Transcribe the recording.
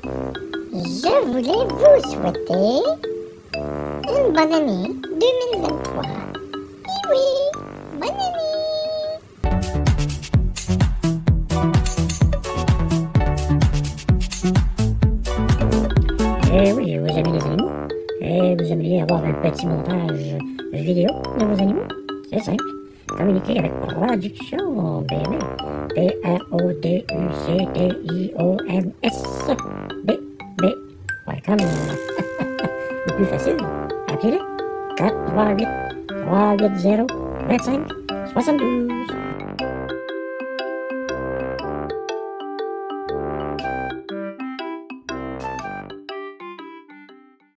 Je voulais vous souhaiter une bonne année 2023. Et oui, bonne année! Eh oui, vous aimez les animaux et vous aimeriez avoir un petit montage vidéo de vos animaux? C'est simple. Communiquez avec Production BMS. Productions BB.com. Ou plus facile, appelez-les 438 380 25 72.